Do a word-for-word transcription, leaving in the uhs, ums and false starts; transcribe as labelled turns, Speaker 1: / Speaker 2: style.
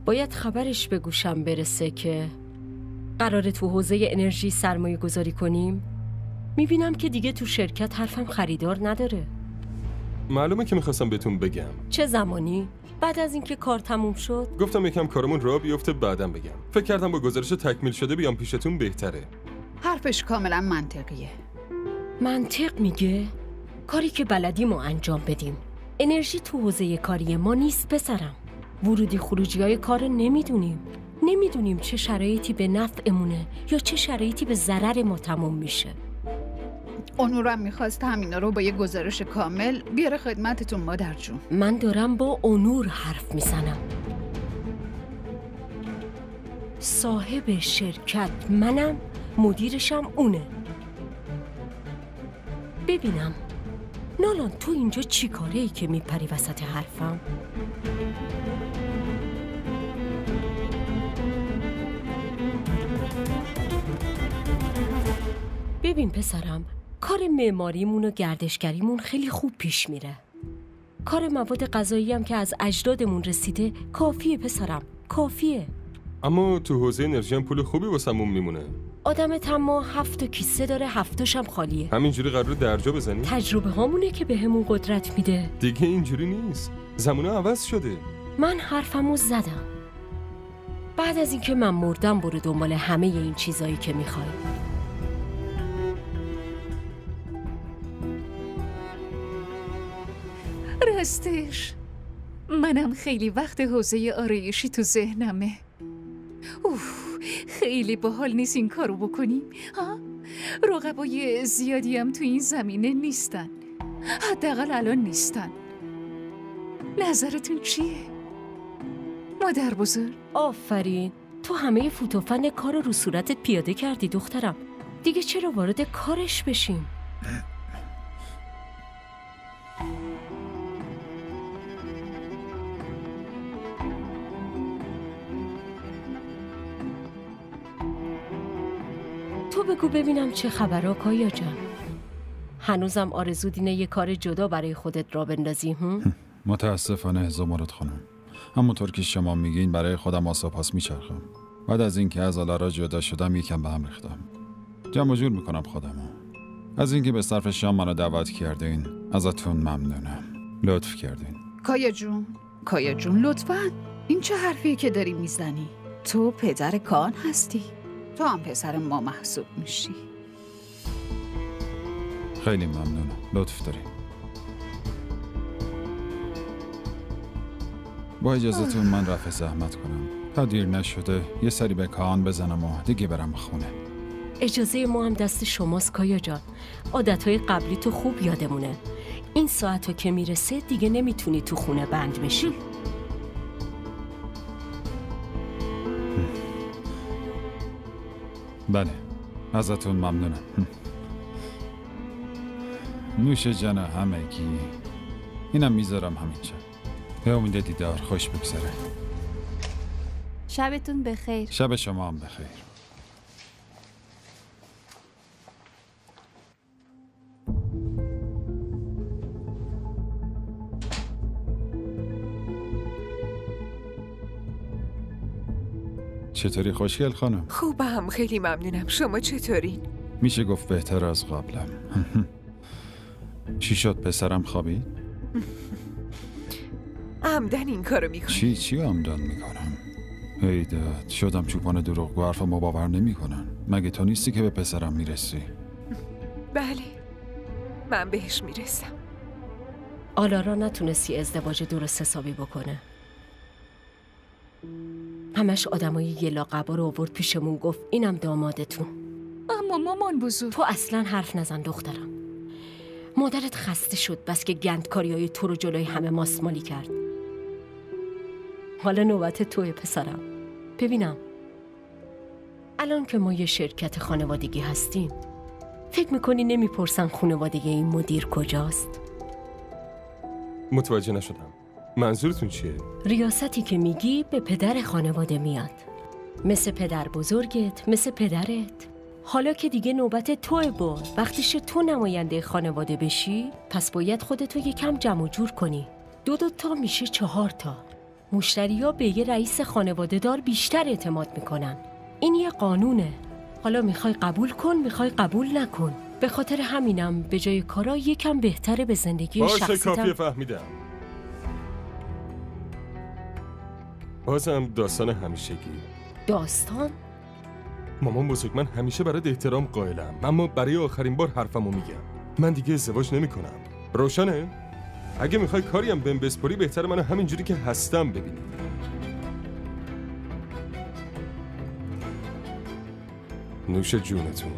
Speaker 1: باید خبرش به گوشم برسه که قراره تو حوزه انرژی سرمایه گذاری کنیم. میبینم که دیگه تو شرکت حرفم خریدار نداره.
Speaker 2: معلومه که میخواستم بهتون بگم.
Speaker 1: چه زمانی؟ بعد از اینکه کار تموم شد؟
Speaker 2: گفتم یکم کارمون راه بیفته بعدم بگم. فکر کردم با گزارش تکمیل شده بیام پیشتون بهتره.
Speaker 3: حرفش کاملا منطقیه.
Speaker 1: منطق میگه کاری که بلدیم رو انجام بدیم. انرژی تو حوزه کاری ما نیست پسرم. ورودی خروجی های کار نمیدونیم. نمیدونیم چه شرایطی به نفعمونه یا چه شرایطی به ضرر ما تموم میشه.
Speaker 3: اونورم میخواست همینا رو با یه گزارش کامل بیاره خدمتتون مادر جون.
Speaker 1: من دارم با اونور حرف میزنم. صاحب شرکت منم، مدیرشم اونه. ببینم نالان تو اینجا چی کاره ای که میپری وسط حرفم؟ ببین پسرم، کار معماریمون و گردشگریمون خیلی خوب پیش میره. کار مواد غذایی هم که از اجدادمون رسیده کافیه پسرم، کافیه.
Speaker 2: اما تو حوزه انرژی هم پول خوبی واسمون میمونه.
Speaker 1: آدم تما هفت کیسه داره، هفتاش هم خالیه.
Speaker 2: همینجوری قراره درجا بزنی؟
Speaker 1: تجربه هامونه که بهمون قدرت میده.
Speaker 2: دیگه اینجوری نیست. زمانه عوض شده.
Speaker 1: من حرفمو زدم. بعد از اینکه من مردم برو دنبال همه این چیزایی که میخوای.
Speaker 4: راستش منم خیلی وقت حوزه آرایشی تو ذهنمه. اوف خیلی باحال نیست این کارو بکنیم ها؟ رقبای زیادی هم تو این زمینه نیستن، حداقل الان نیستن. نظرتون چیه؟ مادر بزرگ؟
Speaker 1: آفرین، تو همه فوتوفن کار رو صورتت پیاده کردی دخترم. دیگه چرا وارد کارش بشیم؟ تو بگو ببینم چه خبرها کایا جان. هنوزم آرزو دینه یه کار جدا برای خودت را بندازی هم؟
Speaker 5: متاسفانه زمرد خانم، همونطور که شما میگین برای خودم آساپاس میچرخم. بعد از اینکه از آلارا جدا شدم یکم به هم ریختم. جمع جور میکنم خودمو. از اینکه به صرف شام منو دعوت کردین ازتون ممنونم. لطف کردین.
Speaker 3: کایا جون، کایا جون لطفاً. این چه حرفیه که داری میزنی؟ تو پدر کان هستی. تو هم پسر ما محسوب میشی.
Speaker 5: خیلی ممنونم. لطف داری. با اجازهتون من رفع زحمت کنم. تا دیر نشده یه سری به کان بزنم و دیگه برم خونه.
Speaker 1: اجازه ما هم دست شماست کایا جان. عادتهای قبلی تو خوب یادمونه. این ساعتو که میرسه دیگه نمیتونی تو خونه بند بشی.
Speaker 5: بله، ازتون ممنونم. نوش جان همگی. اینم میذارم همینجا. به امید دیدار، خوش بگذره.
Speaker 6: شبتون بخیر.
Speaker 5: شب شما هم بخیر. چطوری خوشگل خانم؟
Speaker 7: خوبم، خیلی ممنونم. شما چطورین؟
Speaker 5: میشه گفت بهتر از قبلم. چی شد پسرم خوابید؟
Speaker 7: عمدن این کارو میکنم.
Speaker 5: چی چی عمدن میکنم؟ ای داد، شدم چوپان دروغگو، حرفمو باور نمیکنن. مگه تو نیستی که به پسرم میرسی؟
Speaker 7: بله، من بهش میرسم.
Speaker 1: آلارا نتونستی ازدواج درست حسابی بکنه. همش آدمای یه لاقبا رو آورد پیشمون گفت اینم دامادتون.
Speaker 4: اما مامان بزرگ،
Speaker 1: تو اصلا حرف نزن دخترم. مادرت خسته شد بس که گندکاریای تو رو جلوی همه ماسمالی کرد. حالا نوبت توی پسرم. ببینم الان که ما یه شرکت خانوادگی هستیم، فکر میکنی نمیپرسن خانوادگی این مدیر کجاست؟
Speaker 2: متوجه نشدم. منظورتون چیه؟
Speaker 1: ریاستی که میگی به پدر خانواده میاد. مثل پدر بزرگت، مثل پدرت. حالا که دیگه نوبت توه با وقتیش تو نماینده خانواده بشی، پس باید خودتو یکم جمع جور کنی. دو دو تا میشه چهار تا. مشتری‌ها به یه رئیس خانواده دار بیشتر اعتماد میکنن. این یه قانونه. حالا میخوای قبول کن، میخوای قبول نکن. به خاطر همینم به جای کارا یکم بهتره به زندگی
Speaker 2: باشه
Speaker 1: شخصیتم.
Speaker 2: کافیه، فهمیدم. بازم داستان همیشگی.
Speaker 1: داستان؟
Speaker 2: مامان بزرگ، من همیشه برات احترام قائلم، اما برای آخرین بار حرفمو میگم. من دیگه ازدواج نمیکنم. روشنه؟ اگه میخوای کاری هم بهم بسپاری، بهتره منو همینجوری که هستم ببینی. نوش جونتون.